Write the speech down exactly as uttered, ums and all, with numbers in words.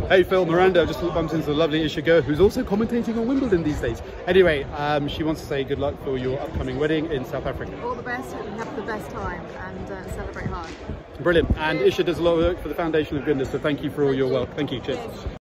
Hey Phil, Miranda, just bumped into the lovely Isa Guha, who's also commentating on Wimbledon these days. Anyway, um, she wants to say good luck for your upcoming wedding in South Africa. All the best, hope you have the best time and uh, celebrate hard. Brilliant. And Isa does a lot of work for the Foundation of Goodness, so thank you for all your work. Thank you. Cheers.